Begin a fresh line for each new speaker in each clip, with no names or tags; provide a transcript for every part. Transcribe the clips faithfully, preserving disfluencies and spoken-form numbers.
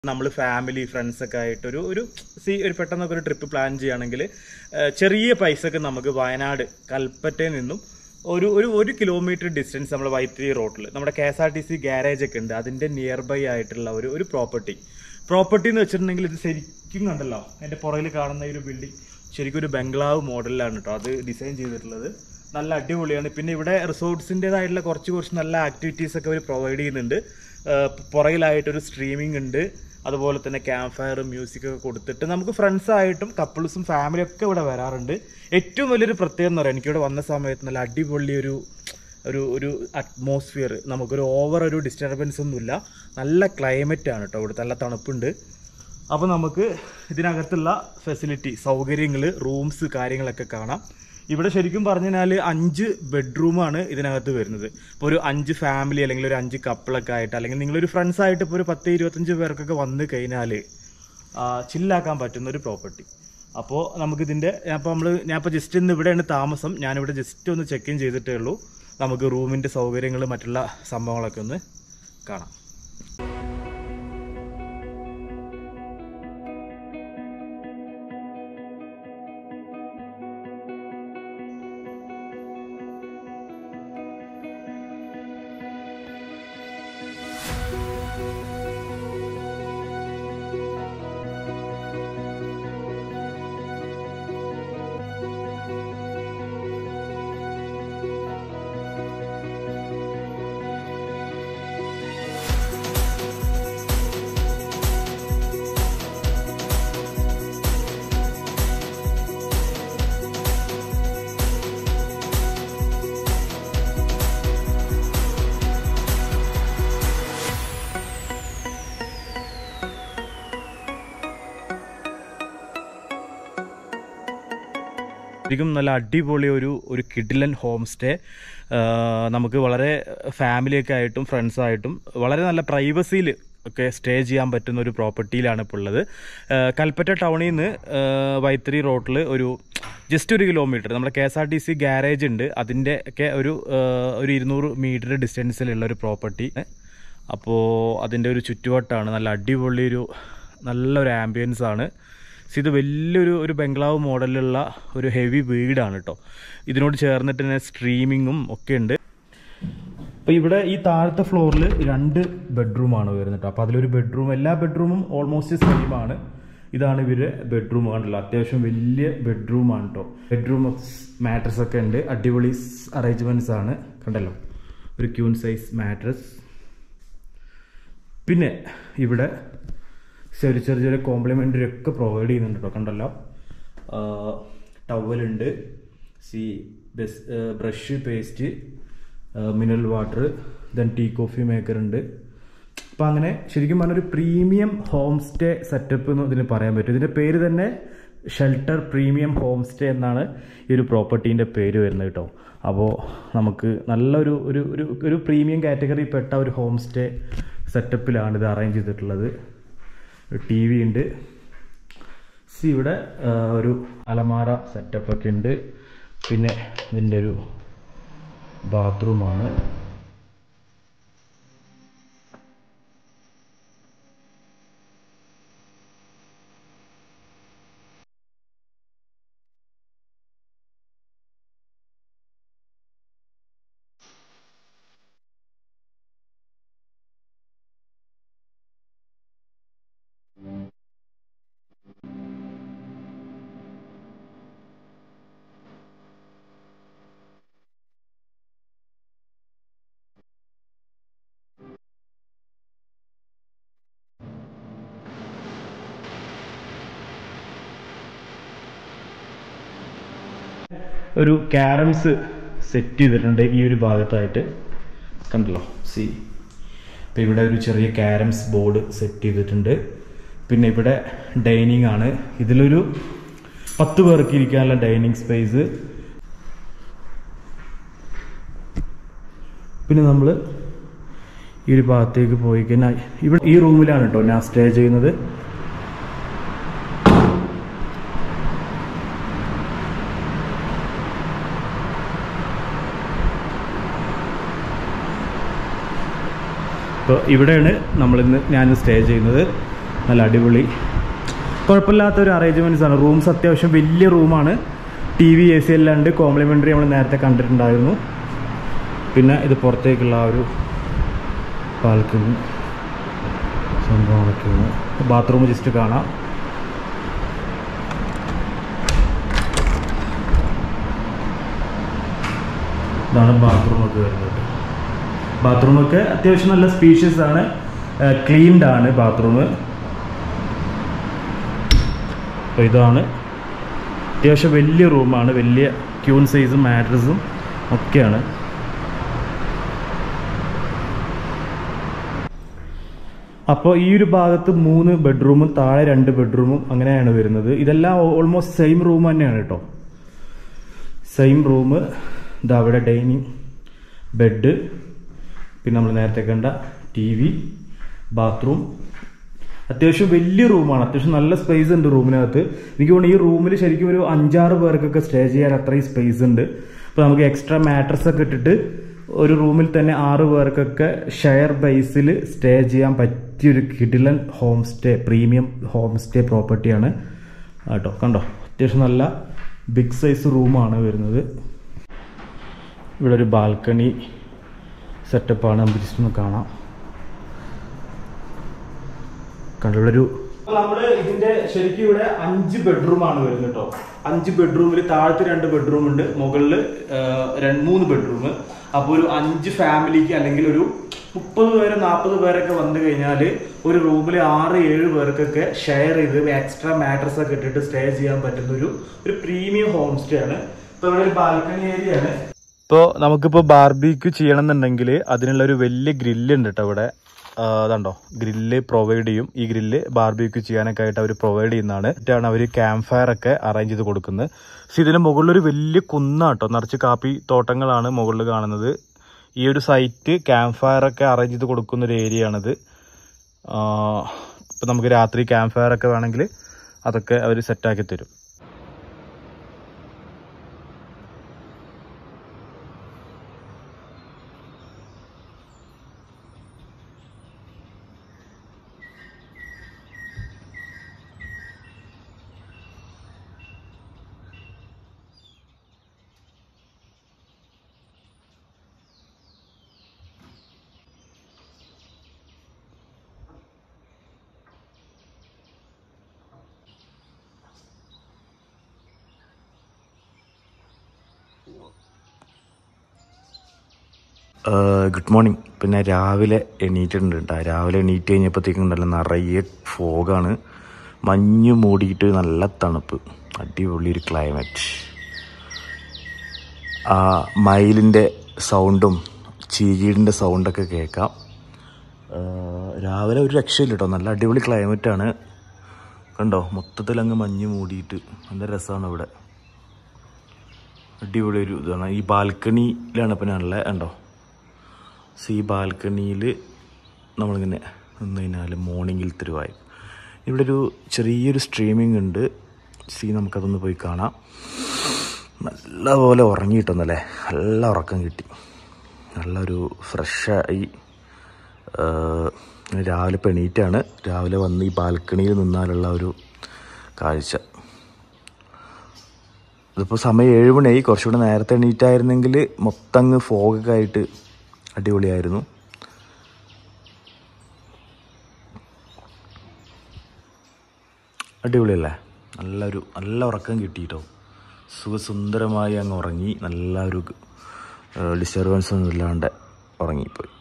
നമ്മൾ ഫാമിലി ഫ്രണ്ട്സൊക്കെ ആയിട്ട് ഒരു ഒരു സി ഒരു പെട്ടെന്നൊക്കെ ഒരു ട്രിപ്പ് പ്ലാൻ ചെയ്യുകയാണെങ്കിൽ ചെറിയ പൈസക്ക് നമുക്ക് വയനാട് കൽപ്പറ്റയിൽ നിന്നും ഒരു ഒരു ഒരു കിലോമീറ്റർ ഡിസ്റ്റൻസ് നമ്മൾ വൈത്തിരി റോഡിൽ നമ്മുടെ കെ എസ് ആർ ടി സി ഗ്യാരേജ് ഒക്കെ ഉണ്ട്, അതിൻ്റെ നിയർ ബൈ ആയിട്ടുള്ള ഒരു ഒരു പ്രോപ്പർട്ടി പ്രോപ്പർട്ടി എന്ന് വെച്ചിട്ടുണ്ടെങ്കിൽ ഇത് ശരിക്കും കണ്ടല്ലോ, എൻ്റെ പുറകിൽ കാണുന്ന ഈ ഒരു ബിൽഡിംഗ് ശരിക്കും ഒരു ബംഗ്ലാവ് മോഡലിലാണ് കേട്ടോ അത് ഡിസൈൻ ചെയ്തിട്ടുള്ളത്. നല്ല അടിപൊളിയാണ്. പിന്നെ ഇവിടെ റിസോർട്ട്സിൻ്റെതായിട്ടുള്ള കുറച്ച് കുറച്ച് നല്ല ആക്ടിവിറ്റീസ് ഒക്കെ അവർ പ്രൊവൈഡ് ചെയ്യുന്നുണ്ട്. പുറകിലായിട്ടൊരു സ്ട്രീമിംഗ് ഉണ്ട്, അതുപോലെ തന്നെ ക്യാമ്പ് ഫയർ മ്യൂസിക് ഒക്കെ കൊടുത്തിട്ട് നമുക്ക് ഫ്രണ്ട്സായിട്ടും കപ്പിൾസും ഫാമിലിയും ഒക്കെ ഇവിടെ വരാറുണ്ട്. ഏറ്റവും വലിയൊരു പ്രത്യേകത എന്ന് പറയാം, എനിക്കിവിടെ വന്ന സമയത്ത് നല്ല അടിപൊളി ഒരു ഒരു ഒരു അറ്റ്മോസ്ഫിയർ, നമുക്കൊരു ഓവർ ഒരു ഡിസ്റ്റർബൻസ് ഒന്നുമില്ല, നല്ല ക്ലൈമറ്റാണ് കേട്ടോ ഇവിടുത്തെ, നല്ല തണുപ്പുണ്ട്. അപ്പോൾ നമുക്ക് ഇതിനകത്തുള്ള ഫെസിലിറ്റി സൗകര്യങ്ങൾ റൂംസ് കാര്യങ്ങളൊക്കെ കാണാം. ഇവിടെ ശരിക്കും പറഞ്ഞു കഴിഞ്ഞാൽ അഞ്ച് ബെഡ്റൂമാണ് ഇതിനകത്ത് വരുന്നത്. ഇപ്പോൾ ഒരു അഞ്ച് ഫാമിലി അല്ലെങ്കിൽ ഒരു അഞ്ച് കപ്പിളൊക്കെ ആയിട്ട് അല്ലെങ്കിൽ നിങ്ങളൊരു ഫ്രണ്ട്സായിട്ട് ഇപ്പോൾ ഒരു പത്ത് ഇരുപത്തഞ്ച് പേർക്കൊക്കെ വന്നു കഴിഞ്ഞാൽ ചില്ലാക്കാൻ പറ്റുന്ന ഒരു പ്രോപ്പർട്ടി. അപ്പോൾ നമുക്കിതിൻ്റെ അപ്പോൾ നമ്മൾ ഞാനിപ്പോൾ ജസ്റ്റ് ഇന്ന് ഇവിടെയാണ് താമസം, ഞാനിവിടെ ജസ്റ്റ് ഒന്ന് ചെക്ക് ഇൻ ചെയ്തിട്ടേ ഉള്ളൂ. നമുക്ക് റൂമിൻ്റെ സൗകര്യങ്ങൾ മറ്റുള്ള സംഭവങ്ങളൊക്കെ ഒന്ന് കാണാം. ശരിക്കും നല്ല അടിപൊളി ഒരു ഒരു കിഡിലൻ ഹോം സ്റ്റേ. നമുക്ക് വളരെ ഫാമിലിയൊക്കെ ആയിട്ടും ഫ്രണ്ട്സായിട്ടും വളരെ നല്ല പ്രൈവസിയിൽ ഒക്കെ സ്റ്റേ ചെയ്യാൻ പറ്റുന്ന ഒരു പ്രോപ്പർട്ടിയിലാണ് ഇപ്പോൾ ഉള്ളത്. കൽപ്പറ്റ ടൗണിൽ നിന്ന് വൈത്തിരി റോഡിൽ ഒരു ജസ്റ്റ് ഒരു കിലോമീറ്റർ നമ്മുടെ കെ എസ് ആർ ടി സി ഗ്യാരേജ് ഉണ്ട്, അതിൻ്റെ ഒക്കെ ഒരു ഒരു ഇരുന്നൂറ് മീറ്റർ ഡിസ്റ്റൻസിലുള്ള ഒരു പ്രോപ്പർട്ടി. അപ്പോൾ അതിൻ്റെ ഒരു ചുറ്റുവട്ടാണ്, നല്ല അടിപൊളി ഒരു നല്ലൊരു ആംബിയൻസ് ആണ്. ഇത് വലിയൊരു ഒരു ബംഗ്ലാവ് മോഡലിലുള്ള ഒരു ഹെവി വീടാണ് കേട്ടോ. ഇതിനോട് ചേർന്നിട്ട് തന്നെ സ്ട്രീമിങ്ങും ഒക്കെ ഉണ്ട്. അപ്പോൾ ഇവിടെ ഈ താഴത്തെ ഫ്ലോറിൽ രണ്ട് ബെഡ്റൂമാണ് വരുന്നത് കേട്ടോ. അപ്പോൾ അതിലൊരു ബെഡ്റൂം, എല്ലാ ബെഡ്റൂമും ഓൾമോസ്റ്റ് സെയിം ആണ്. ഇതാണ് ഇവര് ബെഡ്റൂം കണ്ടല്ലോ, അത്യാവശ്യം വലിയ ബെഡ്റൂമാണ് കേട്ടോ. ബെഡ്റൂം മാട്രസ് ഒക്കെ ഉണ്ട്, അടിപൊളി അറേഞ്ച്മെന്റ്സ് ആണ് കണ്ടല്ലോ, ഒരു ക്യൂൺ സൈസ് മാട്രസ്. പിന്നെ ഇവിടെ ചെറിയ ചെറിയ ചെറിയ കോംപ്ലിമെൻ്ററി ഒക്കെ പ്രൊവൈഡ് ചെയ്യുന്നുണ്ട് കേട്ടോ കണ്ടല്ലോ. ടവലുണ്ട്, സി ബെസ് brush, paste, mineral water, then tea coffee maker ഉണ്ട്. അപ്പം അങ്ങനെ ശരിക്കും പറഞ്ഞൊരു പ്രീമിയം ഹോം സ്റ്റേ സെറ്റപ്പ് എന്ന് ഇതിന് പറയാൻ പറ്റും. ഇതിൻ്റെ പേര് തന്നെ ഷെൽട്ടർ പ്രീമിയം ഹോം സ്റ്റേ എന്നാണ് ഈ ഒരു പ്രോപ്പർട്ടീൻ്റെ പേര് വരുന്നത് കേട്ടോ. അപ്പോൾ നമുക്ക് നല്ലൊരു ഒരു ഒരു ഒരു പ്രീമിയം കാറ്റഗറി പെട്ട ഒരു ഹോം സ്റ്റേ സെറ്റപ്പിലാണ് ഇത് അറേഞ്ച് ചെയ്തിട്ടുള്ളത്. ടി വി ഉണ്ട്, സി ഇവിടെ ഒരു അലമാര സെറ്റപ്പൊക്കെ ഉണ്ട്. പിന്നെ ഇതിൻ്റെ ഒരു ബാത്റൂമാണ്. ഒരു ക്യാരംസ് സെറ്റ് ചെയ്തിട്ടുണ്ട് ഈ ഒരു ഭാഗത്തായിട്ട് കണ്ടല്ലോ, സി. ഇപ്പം ഇവിടെ ഒരു ചെറിയ ക്യാരംസ് ബോർഡ് സെറ്റ് ചെയ്തിട്ടുണ്ട്. പിന്നെ ഇവിടെ ഡൈനിങ് ആണ്, ഇതിലൊരു പത്ത് പേർക്ക് ഇരിക്കാനുള്ള ഡൈനിങ് സ്പേസ്. പിന്നെ നമ്മൾ ഈ ഒരു ഭാഗത്തേക്ക് പോയി കഴിഞ്ഞാൽ ഇവിടെ ഈ റൂമിലാണ് കേട്ടോ ഞാൻ സ്റ്റേ ചെയ്യുന്നത്. അപ്പോൾ ഇവിടെയാണ് നമ്മളിന്ന് ഞാൻ സ്റ്റേ ചെയ്യുന്നത്. നല്ല അടിപൊളി കുഴപ്പമില്ലാത്തൊരു അറേഞ്ച്മെൻറ്റ്സ് ആണ്. റൂംസ് അത്യാവശ്യം വലിയ റൂമാണ്. ടി വി എ സി എല്ലാം ഉണ്ട്. കോംപ്ലിമെൻ്ററി നമ്മൾ നേരത്തെ കണ്ടിട്ടുണ്ടായിരുന്നു. പിന്നെ ഇത് പുറത്തേക്കുള്ള ആ ഒരു ബാൽക്കണി സംഭവമൊക്കെയാണ്. ബാത്റൂം ജസ്റ്റ് കാണാം. ഇതാണ് ബാത്റൂമൊക്കെ വരുന്നത്. ബാത്റൂമൊക്കെ അത്യാവശ്യം നല്ല സ്പീഷ്യസ് ആണ്, ക്ലീൻഡ് ആണ് ബാത്റൂം. അപ്പോൾ ഇതാണ് അത്യാവശ്യം വലിയ റൂമാണ്, വലിയ ക്യൂൺ സൈസും മാട്രസും ഒക്കെയാണ്. അപ്പോൾ ഈ ഒരു ഭാഗത്ത് മൂന്ന് ബെഡ്റൂമും താഴെ രണ്ട് ബെഡ്റൂമും അങ്ങനെയാണ് വരുന്നത്. ഇതെല്ലാം ഓൾമോസ്റ്റ് സെയിം റൂം തന്നെയാണ് കേട്ടോ. Same room. ഇതാ അവിടെ ഡൈനിങ്, ബെഡ്, പിന്നെ നമ്മൾ നേരത്തെ കണ്ട ടി വി, ബാത്റൂം. അത്യാവശ്യം വലിയ റൂമാണ്, അത്യാവശ്യം നല്ല സ്പേസ് ഉണ്ട് റൂമിനകത്ത്. എനിക്ക് തോന്നുന്നു ഈ റൂമിൽ ശരിക്കും ഒരു അഞ്ചാറ് പേർക്കൊക്കെ സ്റ്റേ ചെയ്യാൻ അത്രയും സ്പേസ് ഉണ്ട്. അപ്പോൾ നമുക്ക് എക്സ്ട്രാ മാട്രസ് ഒക്കെ ഇട്ടിട്ട് ഒരു റൂമിൽ തന്നെ ആറ് പേർക്കൊക്കെ ഷെയർ ബേസിൽ സ്റ്റേ ചെയ്യാൻ പറ്റിയൊരു കിടിലൻ home stay, premium home stay പ്രോപ്പർട്ടിയാണ് കേട്ടോ. കണ്ടോ, അത്യാവശ്യം നല്ല ബിഗ് സൈസ് റൂമാണ് വരുന്നത്. ഇവിടെ ഒരു ബാൽക്കണി സെറ്റപ്പാണ്, നമുക്ക് ജസ്റ്റ് ഒന്ന് കാണാം. കണ്ടോ, ഇവിടെ ഒരു നമ്മള് ഇതിന്റെ ശരിക്കും ഇവിടെ അഞ്ച് ബെഡ്റൂം ആണ് വരുന്നത് കേട്ടോ. അഞ്ച് ബെഡ്റൂമിൽ താഴത്ത് രണ്ട് ബെഡ്റൂം ഉണ്ട്, മുകളിൽ രണ്ട് മൂന്ന് ബെഡ്റൂം. അപ്പോൾ ഒരു അഞ്ച് ഫാമിലിക്ക് അല്ലെങ്കിൽ ഒരു മുപ്പത് പേര് നാൽപ്പത് പേരൊക്കെ വന്നു കഴിഞ്ഞാൽ ഒരു റൂമിൽ ആറ് ഏഴ് പേർക്കൊക്കെ ഷെയർ ചെയ്ത് എക്സ്ട്രാ മാട്രസ് ഒക്കെ ഇട്ടിട്ട് സ്റ്റേ ചെയ്യാൻ പറ്റുന്ന ഒരു ഒരു പ്രീമിയം ഹോം സ്റ്റേ ആണ്. ഇപ്പോൾ ഇവിടെ ഒരു ബാൽക്കണി ഏരിയ ആണ്. ഇപ്പോൾ നമുക്കിപ്പോൾ ബാർബിക്യൂ ചെയ്യണം എന്നുണ്ടെങ്കിൽ അതിനുള്ള ഒരു വലിയ ഗ്രില്ല് ഉണ്ട് കേട്ടോ ഇവിടെ. അതുണ്ടോ, ഗ്രില്ല് പ്രൊവൈഡ് ചെയ്യും. ഈ ഗ്രില്ല് ബാർബിക്യൂ ചെയ്യാനൊക്കെ ആയിട്ട് അവർ പ്രൊവൈഡ് ചെയ്യുന്നതാണ്. എന്നിട്ടാണ് അവർ ക്യാമ്പ് ഫയർ ഒക്കെ അറേഞ്ച് ചെയ്ത് കൊടുക്കുന്നത്. പക്ഷെ ഇതിന് മുകളിലൊരു വലിയ കുന്നാട്ടോ, നിറച്ച് കാപ്പി തോട്ടങ്ങളാണ് മുകളിൽ കാണുന്നത്. ഈ ഒരു സൈറ്റ് ക്യാമ്പ് ഫയർ ഒക്കെ അറേഞ്ച് ചെയ്ത് കൊടുക്കുന്ന ഒരു ഏരിയ ആണിത്. ഇപ്പം നമുക്ക് രാത്രി ക്യാമ്പ് ഫയർ ഒക്കെ വേണമെങ്കിൽ അതൊക്കെ അവർ സെറ്റാക്കി തരും. Good morning. പിന്നെ രാവിലെ എണീറ്റിട്ടുണ്ട് കേട്ടോ. രാവിലെ എണീറ്റ് കഴിഞ്ഞപ്പോഴത്തേക്കും ഉണ്ടല്ലോ നിറയെ ഫോഗാണ്, മഞ്ഞ് മൂടിയിട്ട് നല്ല തണുപ്പ്, അടിപൊളി ഒരു ക്ലൈമറ്റ്. ആ മയിലിൻ്റെ സൗണ്ടും ചീകീടിൻ്റെ സൗണ്ടൊക്കെ കേൾക്കാം. രാവിലെ ഒരു രക്ഷയില്ല കേട്ടോ, നല്ല അടിപൊളി ക്ലൈമറ്റാണ്. കണ്ടോ, മൊത്തത്തിലങ്ങ് മഞ്ഞ് മൂടിയിട്ട് നല്ല രസമാണ് ഇവിടെ. അടിപൊളി ഒരു ഇതാണ്. ഈ ബാൽക്കണിയിലാണ് ഇപ്പം നല്ല കണ്ടോ. സോ ഈ ബാൽക്കണിയിൽ നമ്മളിങ്ങനെ നിന്ന് കഴിഞ്ഞാൽ മോർണിംഗിലത്തെ ഒരു വൈബ്. ഇവിടെ ഒരു ചെറിയൊരു സ്ട്രീമിംഗ് ഉണ്ട്. സീ നമുക്കതൊന്ന് പോയി കാണാം. നല്ലപോലെ ഉറങ്ങി കിട്ടുന്നല്ലേ, നല്ല ഉറക്കം കിട്ടി, നല്ലൊരു ഫ്രഷായി. രാവിലെ ഇപ്പോൾ എണീറ്റാണ്. രാവിലെ വന്ന് ഈ ബാൽക്കണിയിൽ നിന്നാലുള്ള ഒരു കാഴ്ച. ഇതിപ്പോൾ സമയം ഏഴ് മണിയായി. കുറച്ചുകൂടെ നേരത്തെ എണീറ്റായിരുന്നെങ്കിൽ മൊത്തം അങ്ങ് ഫോഗൊക്കെ ആയിട്ട് അടിപൊളിയായിരുന്നു. അടിപൊളിയല്ലേ, നല്ലൊരു നല്ല ഉറക്കം കിട്ടിയിട്ടോ. സുഖസുന്ദരമായി അങ്ങ് ഉറങ്ങി, നല്ല ഒരു ഡിസ്റ്റർബൻസ് ഒന്നും ഇല്ലാണ്ട് ഉറങ്ങിപ്പോയി.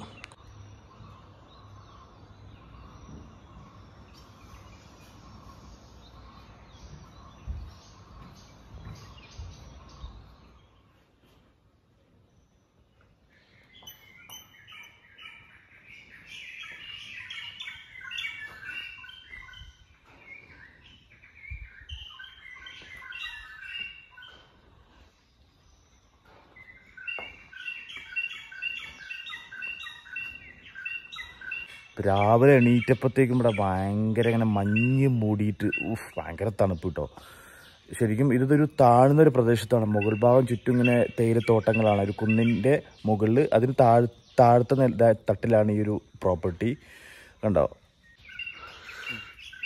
രാവിലെ എണീറ്റപ്പോഴത്തേക്കും ഇവിടെ ഭയങ്കര ഇങ്ങനെ മഞ്ഞ് മൂടിയിട്ട് ഊഫ് ഭയങ്കര തണുപ്പ് കിട്ടോ. ശരിക്കും ഇതൊരു താഴ്ന്നൊരു പ്രദേശത്താണ്. മുകൾ ഭാഗം ചുറ്റും ഇങ്ങനെ തേയിലത്തോട്ടങ്ങളാണ്. ഒരു കുന്നിൻ്റെ മുകളിൽ അതിന് താഴ് താഴത്തെ തട്ടിലാണ് ഈ ഒരു പ്രോപ്പർട്ടി. കണ്ടോ,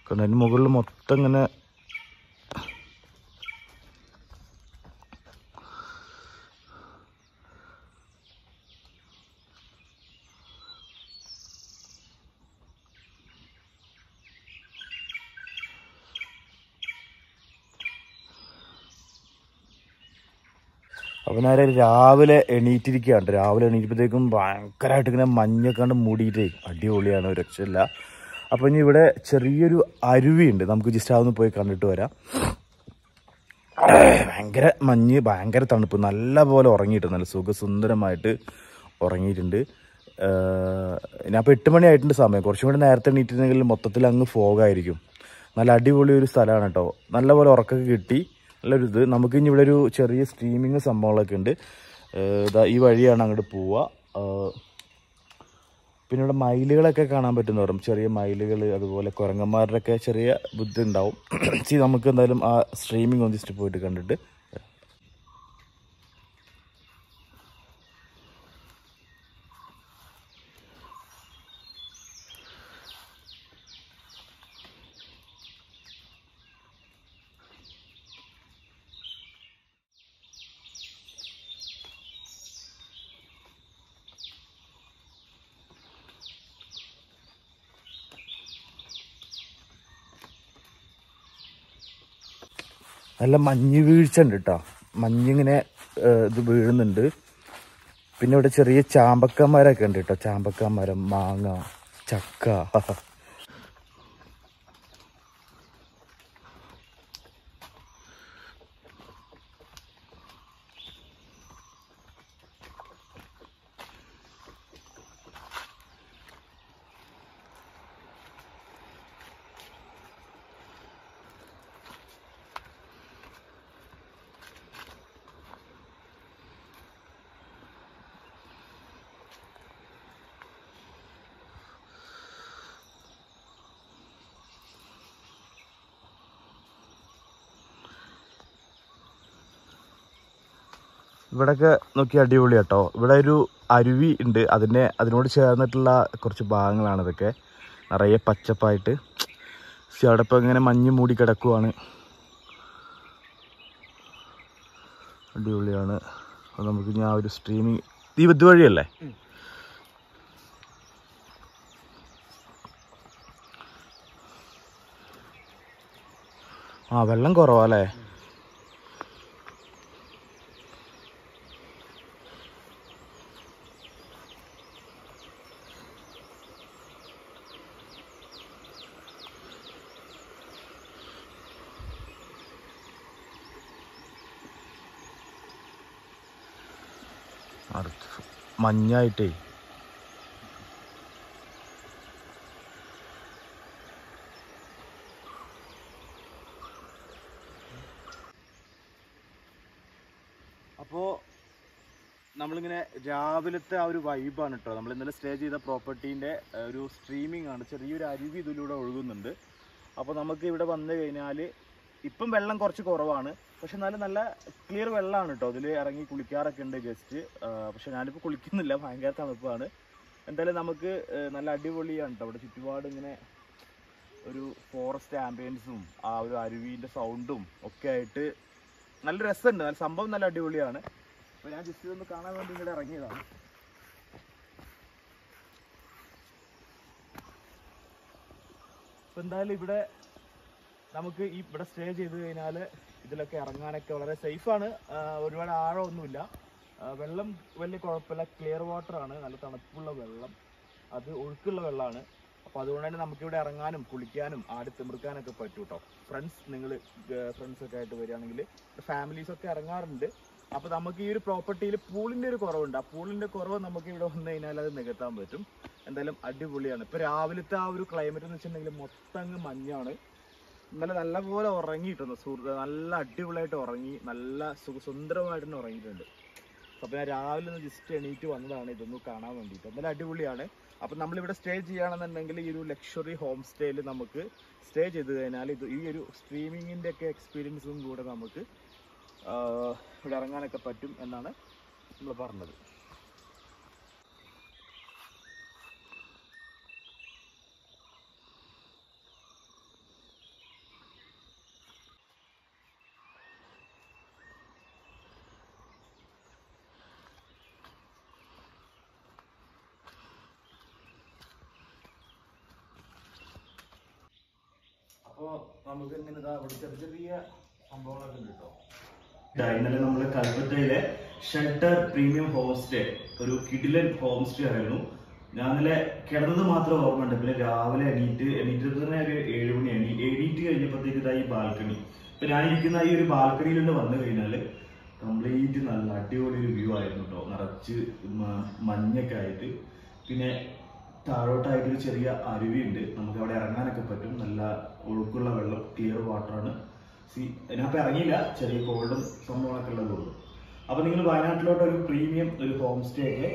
കാരണം അതിന് മുകളിൽ മൊത്തം ഇങ്ങനെ അപ്പം നേരെ രാവിലെ എണീറ്റിരിക്കുകയാണ്. രാവിലെ എണീറ്റപ്പോഴത്തേക്കും ഭയങ്കരമായിട്ട് ഇങ്ങനെ മഞ്ഞൊക്കെ കണ്ട് മൂടിയിട്ടേ അടിപൊളിയാണ്, ഒരു രക്ഷയില്ല. അപ്പം ഇനി ഇവിടെ ചെറിയൊരു അരുവിയുണ്ട്, നമുക്ക് ജസ്റ്റ് അതൊന്ന് പോയി കണ്ടിട്ട് വരാം. ഭയങ്കര മഞ്ഞ്, ഭയങ്കര തണുപ്പ്, നല്ല പോലെ ഉറങ്ങിയിട്ട് നല്ല സുഖസുന്ദരമായിട്ട് ഉറങ്ങിയിട്ടുണ്ട്. ഞാൻ ഇപ്പോൾ എട്ട് മണി ആയിട്ടുണ്ട് സമയം. കുറച്ചും കൂടി നേരത്തെ എണീറ്റിരുന്നെങ്കിൽ മൊത്തത്തിൽ അങ്ങ് ഫോഗായിരിക്കും. നല്ല അടിപൊളി ഒരു സ്ഥലമാണ് കേട്ടോ. നല്ല പോലെ ഉറക്കമൊക്കെ കിട്ടി, നല്ലൊരു ഇത്. നമുക്ക് ഇനി ഇവിടെ ഒരു ചെറിയ സ്ട്രീമിങ് സംഭവങ്ങളൊക്കെ ഉണ്ട്. ഇതാ ഈ വഴിയാണ് അങ്ങോട്ട് പോവുക. പിന്നെ ഇവിടെ മയിലുകളൊക്കെ കാണാൻ പറ്റുന്ന പറയും, ചെറിയ മയിലുകൾ, അതുപോലെ കുരങ്ങന്മാരുടെയൊക്കെ ചെറിയ ബുദ്ധി ഉണ്ടാവും. നമുക്ക് എന്തായാലും ആ സ്ട്രീമിങ് ഒന്ന് ജസ്റ്റ് പോയിട്ട് കണ്ടിട്ട് നല്ല മഞ്ഞ് വീഴ്ച ഉണ്ട് കേട്ടോ. മഞ്ഞിങ്ങനെ ഇത് വീഴുന്നുണ്ട്. പിന്നെ ഇവിടെ ചെറിയ ചാമ്പക്കന്മാരൊക്കെ ഉണ്ട് കേട്ടോ. ചാമ്പക്കമരം, മാങ്ങ, ചക്ക. ഇവിടെയൊക്കെ നോക്കി അടിപൊളി കേട്ടോ. ഇവിടെ ഒരു അരുവി ഉണ്ട്, അതിൻ്റെ അതിനോട് ചേർന്നിട്ടുള്ള കുറച്ച് ഭാഗങ്ങളാണ് ഇതൊക്കെ. നിറയെ പച്ചപ്പായിട്ട്. പക്ഷെ അവിടെ ഇപ്പോൾ ഇങ്ങനെ മഞ്ഞ് മൂടി കിടക്കുവാണ്. അടിപൊളിയാണ്. അപ്പോൾ നമുക്ക് ഞാൻ ഒരു സ്ട്രീമിങ് ഈ ഇത് വഴിയല്ലേ. ആ വെള്ളം കുറവല്ലേ. മഞ്ഞായിട്ടേ അപ്പോൾ നമ്മളിങ്ങനെ രാവിലത്തെ ആ ഒരു വൈബാണ് കേട്ടോ. നമ്മൾ ഇന്നലെ സ്റ്റേ ചെയ്ത പ്രോപ്പർട്ടീൻ്റെ ഒരു സ്ട്രീമിംഗ് ആണ്. ചെറിയൊരു അരുവി ഇതിലൂടെ ഒഴുകുന്നുണ്ട്. അപ്പോൾ നമുക്ക് ഇവിടെ വന്നു കഴിഞ്ഞാൽ ഇപ്പം വെള്ളം കുറച്ച് കുറവാണ്, പക്ഷെ എന്നാലും നല്ല ക്ലിയർ വെള്ളമാണ് കേട്ടോ. അതിൽ ഇറങ്ങി കുളിക്കാറൊക്കെ ഉണ്ട് ജസ്റ്റ്. പക്ഷെ ഞാനിപ്പോൾ കുളിക്കുന്നില്ല, ഭയങ്കര തണുപ്പാണ്. എന്തായാലും നമുക്ക് നല്ല അടിപൊളിയാണ് കേട്ടോ. അവിടെ ചുറ്റുപാട് ഇങ്ങനെ ഒരു ഫോറസ്റ്റ് ആംബിയൻസും ആ ഒരു അരുവീൻ്റെ സൗണ്ടും ഒക്കെ ആയിട്ട് നല്ല രസമുണ്ട്. നല്ല സംഭവം നല്ല അടിപൊളിയാണ്. അപ്പോൾ ഞാൻ ജസ്റ്റ് ഇതൊന്ന് കാണാൻ വേണ്ടി ഇവിടെ ഇറങ്ങിയതാണ്. അപ്പോൾ എന്തായാലും ഇവിടെ നമുക്ക് ഈ ഇവിടെ സ്റ്റേ ചെയ്ത് കഴിഞ്ഞാൽ ഇതിലൊക്കെ ഇറങ്ങാനൊക്കെ വളരെ സേഫാണ്. ഒരുപാട് ആഴമൊന്നുമില്ല. വെള്ളം വലിയ കുഴപ്പമില്ല, ക്ലിയർ വാട്ടറാണ്, നല്ല തണുപ്പുള്ള വെള്ളം, അത് ഒഴുക്കുള്ള വെള്ളമാണ്. അപ്പോൾ അതുകൊണ്ട് തന്നെ നമുക്കിവിടെ ഇറങ്ങാനും കുളിക്കാനും ആടി തിമിർക്കാനൊക്കെ പറ്റും കേട്ടോ. ഫ്രണ്ട്സ് നിങ്ങൾ ഫ്രണ്ട്സൊക്കെ ആയിട്ട് വരികയാണെങ്കിൽ ഫാമിലീസൊക്കെ ഇറങ്ങാറുണ്ട്. അപ്പോൾ നമുക്ക് ഈ ഒരു പ്രോപ്പർട്ടിയിൽ പൂളിൻ്റെ ഒരു കുറവുണ്ട്. ആ പൂളിൻ്റെ കുറവ് നമുക്ക് ഇവിടെ വന്നു കഴിഞ്ഞാൽ അത് നികത്താൻ പറ്റും. എന്തായാലും അടിപൊളിയാണ്. ഇപ്പോൾ രാവിലത്തെ ആ ഒരു ക്ലൈമറ്റ് എന്ന് വെച്ചിട്ടുണ്ടെങ്കിൽ മൊത്തം അങ്ങ് മഞ്ഞാണ്. ഇന്നലെ നല്ലപോലെ ഉറങ്ങിയിട്ടുണ്ട് സുഹൃത്ത്, നല്ല അടിപൊളിയായിട്ട് ഉറങ്ങി, നല്ല സുഖസുന്ദരമായിട്ട് തന്നെ ഉറങ്ങിയിട്ടുണ്ട്. അപ്പോൾ ഞാൻ രാവിലെ ഒന്ന് ജസ്റ്റ് എണീറ്റ് വന്നതാണ് ഇതൊന്ന് കാണാൻ വേണ്ടിയിട്ട്. എന്തായാലും അടിപൊളിയാണ്. അപ്പം നമ്മളിവിടെ സ്റ്റേ ചെയ്യുകയാണെന്നുണ്ടെങ്കിൽ ഈ ഒരു ലക്ഷറി ഹോം സ്റ്റേയിൽ നമുക്ക് സ്റ്റേ ചെയ്ത് കഴിഞ്ഞാൽ ഇത് ഈ ഒരു സ്ട്രീമിങ്ങിൻ്റെ ഒക്കെ എക്സ്പീരിയൻസും കൂടെ നമുക്ക് ഇവിടെ ഇറങ്ങാനൊക്കെ പറ്റും എന്നാണ് നമ്മൾ പറഞ്ഞത്. അപ്പോൾ നമുക്ക് ഇങ്ങനെ ഇതാ ഇവിടെ ചെറിയ ചെറിയ സംഭവങ്ങളൊക്കെ ഉണ്ട് കേട്ടോ. ഇന്നലെ നമ്മൾ കൽപ്പറ്റയിലെ ഷെൽട്ടർ പ്രീമിയം ഹോം സ്റ്റേ, ഒരു കിഡിലൻ ഹോം സ്റ്റേ ആയിരുന്നു. ഞാൻ ഇന്നലെ കിടന്നത് മാത്രം ഓർമ്മയുണ്ട്. പിന്നെ രാവിലെ എണീറ്റ് എണീറ്റ് തന്നെ ഒരു ഏഴ് മണി എണീ എണീറ്റ് കഴിഞ്ഞപ്പോഴത്തേക്ക് ഇതാ ഈ ബാൽക്കണി. ഇപ്പൊ ഞാൻ ഇരിക്കുന്ന ഈ ഒരു ബാൽക്കണിയിൽ നിന്ന് വന്നു കഴിഞ്ഞാല് കംപ്ലീറ്റ് നല്ല അടിപൊളി ഒരു വ്യൂ ആയിരുന്നു കേട്ടോ. നിറച്ച് മഞ്ഞൊക്കെ ആയിട്ട്, പിന്നെ താഴോട്ടായിട്ട് ഒരു ചെറിയ അരുവിയുണ്ട്. നമുക്ക് അവിടെ ഇറങ്ങാനൊക്കെ പറ്റും. നല്ല ഒഴുക്കുള്ള വെള്ളം, ക്ലിയർ വാട്ടറാണ്. സി ഞാൻ ഇപ്പൊ ഇറങ്ങിയില്ല, ചെറിയ കോൾഡും സംഭവങ്ങളൊക്കെ ഉള്ളതുള്ളൂ. അപ്പൊ നിങ്ങൾ വയനാട്ടിലോട്ട് ഒരു പ്രീമിയം ഒരു ഹോം സ്റ്റേ ഒക്കെ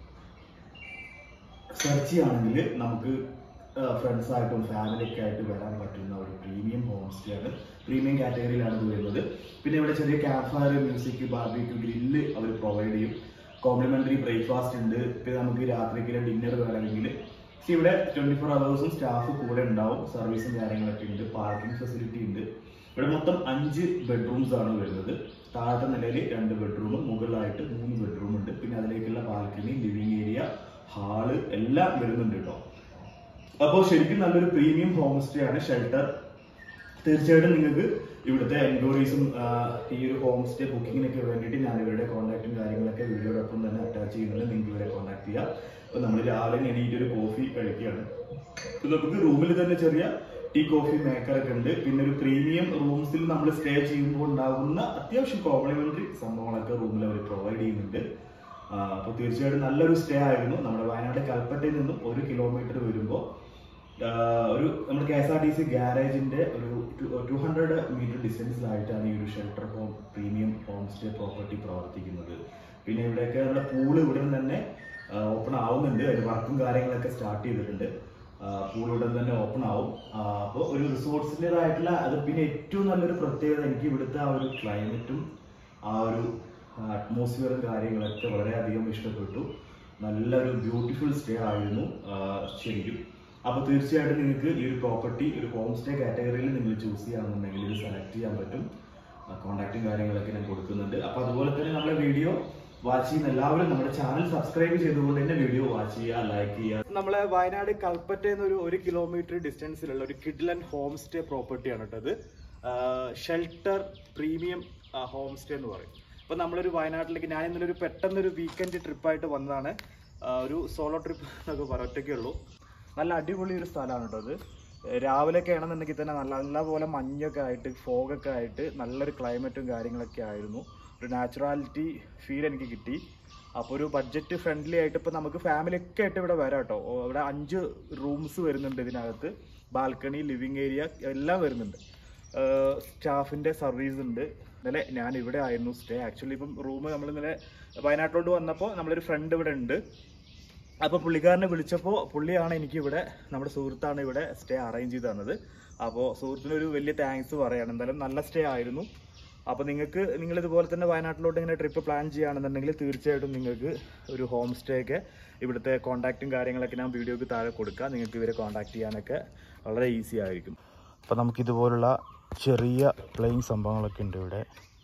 സെർച്ച് ചെയ്യുകയാണെങ്കിൽ നമുക്ക് ഫ്രണ്ട്സ് ആയിട്ടും ഫാമിലിയൊക്കെ ആയിട്ട് വരാൻ പറ്റുന്ന ഒരു പ്രീമിയം ഹോം സ്റ്റേ ആണ്. പ്രീമിയം കാറ്റഗറിയിലാണ് ഇത് വരുന്നത്. പിന്നെ ഇവിടെ ചെറിയ camp fire, music, barbecue, grill അവർ പ്രൊവൈഡ് ചെയ്യും. കോംപ്ലിമെന്ററി ബ്രേക്ക്ഫാസ്റ്റ് ഉണ്ട്. പിന്നെ നമുക്ക് രാത്രിക്ക് ഡിന്നർ വേണമെങ്കിൽ ഇവിടെ ട്വന്റി ഫോർ അവേഴ്സും സ്റ്റാഫ് കൂടെ ഉണ്ടാവും. സർവീസും കാര്യങ്ങളൊക്കെ ഉണ്ട്. പാർക്കിംഗ് ഫെസിലിറ്റി ഉണ്ട്. ഇവിടെ മൊത്തം അഞ്ച് ബെഡ്റൂംസ് ആണ് വരുന്നത്. താഴത്തെ നിലയിൽ രണ്ട് ബെഡ്റൂമും മുകളിലായിട്ട് മൂന്ന് ബെഡ്റൂം ഉണ്ട്. പിന്നെ അതിലേക്കുള്ള ബാൽക്കണി, ലിവിംഗ് ഏരിയ, ഹാള് എല്ലാം വരുന്നുണ്ട് കേട്ടോ. അപ്പോൾ ശരിക്കും നല്ലൊരു പ്രീമിയം ഹോം സ്റ്റേ ആണ് ഷെൽട്ടർ. തീർച്ചയായിട്ടും നിങ്ങൾക്ക് ഇവിടുത്തെ എൻക്വയറീസും ഈ ഒരു ഹോം സ്റ്റേ ബുക്കിങ്ങിനൊക്കെ വേണ്ടിയിട്ട് ഞാൻ ഇവരുടെ കോൺടാക്റ്റും കാര്യങ്ങളൊക്കെ വീഡിയോടൊപ്പം തന്നെ അറ്റാച്ച് ചെയ്യുന്നുണ്ട്. നിങ്ങൾക്ക് ഇവരെ കോൺടാക്ട് ചെയ്യാം. അപ്പൊ നമ്മൾ രാവിലെ എണീറ്റ് ഒരു കോഫി കഴിക്കുകയാണ്. നമുക്ക് റൂമിൽ തന്നെ ചെറിയ ടീ കോഫി മേക്കറൊക്കെ ഉണ്ട്. പിന്നെ ഒരു പ്രീമിയം റൂംസിൽ നമ്മൾ സ്റ്റേ ചെയ്യുമ്പോൾ ഉണ്ടാകുന്ന അത്യാവശ്യം കോംപ്ലിമെന്ററി സംഭവങ്ങളൊക്കെ റൂമിൽ അവർ പ്രൊവൈഡ് ചെയ്യുന്നുണ്ട്. അപ്പൊ തീർച്ചയായിട്ടും നല്ലൊരു സ്റ്റേ ആയിരുന്നു. നമ്മുടെ വയനാട് കൽപ്പറ്റയിൽ നിന്നും ഒരു കിലോമീറ്റർ വരുമ്പോൾ ഒരു നമ്മുടെ കെ എസ് ആർ ടി സി ഗാരേജിന്റെ ഒരു ടു ഹൺഡ്രഡ് മീറ്റർ ഡിസ്റ്റൻസിലായിട്ടാണ് ഈ ഒരു shelter home premium home stay property പ്രവർത്തിക്കുന്നത്. പിന്നെ ഇവിടെയൊക്കെ നമ്മുടെ പൂള് ഉടൻ തന്നെ ഓപ്പൺ ആവുന്നുണ്ട്. അതിന് വർക്കും കാര്യങ്ങളൊക്കെ സ്റ്റാർട്ട് ചെയ്തിട്ടുണ്ട്. പൂൾ ഉടൻ തന്നെ ഓപ്പൺ ആവും. അപ്പോൾ ഒരു റിസോർട്സിൻ്റെതായിട്ടുള്ള അത് പിന്നെ ഏറ്റവും നല്ലൊരു പ്രത്യേകത എനിക്ക് ഇവിടുത്തെ ആ ഒരു ക്ലൈമറ്റും ആ ഒരു അറ്റ്മോസ്ഫിയറും കാര്യങ്ങളൊക്കെ വളരെയധികം ഇഷ്ടപ്പെട്ടു. നല്ലൊരു ബ്യൂട്ടിഫുൾ സ്റ്റേ ആയിരുന്നു ശരിക്കും. അപ്പോൾ തീർച്ചയായിട്ടും നിങ്ങൾക്ക് ഈ ഒരു പ്രോപ്പർട്ടി ഒരു ഹോം സ്റ്റേ കാറ്റഗറിയിൽ നിങ്ങൾ ചൂസ് ചെയ്യുകയാണെന്നുണ്ടെങ്കിൽ ഇത് സെലക്ട് ചെയ്യാൻ പറ്റും. കോൺടാക്റ്റും കാര്യങ്ങളൊക്കെ ഞാൻ കൊടുക്കുന്നുണ്ട്. അപ്പോൾ അതുപോലെ തന്നെ നമ്മുടെ വീഡിയോ വാച്ച് ചെയ്യുന്ന എല്ലാവരും നമ്മുടെ ചാനൽ സബ്സ്ക്രൈബ് ചെയ്തുകൊണ്ട് തന്നെ വീഡിയോ വാച്ച് ചെയ്യുക, ലൈക്ക് ചെയ്യുക. നമ്മളെ വയനാട് കൽപ്പറ്റ എന്നൊരു ഒരു കിലോമീറ്റർ ഡിസ്റ്റൻസിലുള്ള ഒരു കിഡ്ലൻ ഹോം സ്റ്റേ പ്രോപ്പർട്ടിയാണ് കേട്ടത്. ഷെൽട്ടർ പ്രീമിയം ഹോം സ്റ്റേ എന്ന് പറയും. അപ്പോൾ നമ്മളൊരു വയനാട്ടിലേക്ക് ഞാൻ ഇന്നലെ ഒരു പെട്ടെന്നൊരു വീക്കെൻഡ് ട്രിപ്പായിട്ട് വന്നതാണ്. ഒരു സോളോ ട്രിപ്പ് എന്നൊക്കെ പറയാം, ഒറ്റയ്ക്കേ ഉള്ളൂ. നല്ല അടിപൊളി ഒരു സ്ഥലമാണ് കേട്ടോ അത്. രാവിലെയൊക്കെ ആണെന്നുണ്ടെങ്കിൽ തന്നെ നല്ല നല്ല പോലെ മഞ്ഞൊക്കെ ആയിട്ട് ഫോഗൊക്കെ ആയിട്ട് നല്ലൊരു ക്ലൈമറ്റും കാര്യങ്ങളൊക്കെ ആയിരുന്നു. ഒരു നാച്ചുറാലിറ്റി ഫീൽ എനിക്ക് കിട്ടി. അപ്പോൾ ഒരു ബഡ്ജറ്റ് ഫ്രണ്ട്ലി ആയിട്ട് ഇപ്പോൾ നമുക്ക് ഫാമിലിയൊക്കെ ആയിട്ട് ഇവിടെ വരാം കേട്ടോ. ഇവിടെ അഞ്ച് റൂംസ് വരുന്നുണ്ട് ഇതിനകത്ത്. ബാൽക്കണി, ലിവിങ് ഏരിയ എല്ലാം വരുന്നുണ്ട്. സ്റ്റാഫിൻ്റെ സർവീസ് ഉണ്ട്. ഇന്നലെ ഞാൻ ഇവിടെ ആയിരുന്നു സ്റ്റേ. ആക്ച്വലി ഇപ്പം റൂം നമ്മൾ ഇന്നലെ വയനാട്ടിലോട്ട് വന്നപ്പോൾ നമ്മളൊരു ഫ്രണ്ട് ഇവിടെ ഉണ്ട്. അപ്പോൾ പുള്ളിക്കാരനെ വിളിച്ചപ്പോൾ പുള്ളിയാണ് എനിക്കിവിടെ, നമ്മുടെ സുഹൃത്താണ് ഇവിടെ സ്റ്റേ അറേഞ്ച് ചെയ്ത് തന്നത്. അപ്പോൾ സുഹൃത്തിനൊരു വലിയ താങ്ക്സ് പറയാണ്. എന്തായാലും നല്ല സ്റ്റേ ആയിരുന്നു. അപ്പോൾ നിങ്ങൾക്ക് നിങ്ങൾ ഇതുപോലെ തന്നെ വയനാട്ടിലോട്ട് ഇങ്ങനെ ട്രിപ്പ് പ്ലാൻ ചെയ്യുകയാണെന്നുണ്ടെങ്കിൽ തീർച്ചയായിട്ടും നിങ്ങൾക്ക് ഒരു ഹോം സ്റ്റേ ഒക്കെ ഇവിടുത്തെ കോൺടാക്റ്റും കാര്യങ്ങളൊക്കെ ഞാൻ വീഡിയോക്ക് താഴെ കൊടുക്കാം. നിങ്ങൾക്ക് ഇവരെ കോൺടാക്ട് ചെയ്യാനൊക്കെ വളരെ ഈസി ആയിരിക്കും. അപ്പോൾ നമുക്കിതുപോലുള്ള ചെറിയ പ്ലെയിൻ സംഭവങ്ങളൊക്കെ ഉണ്ട് ഇവിടെ.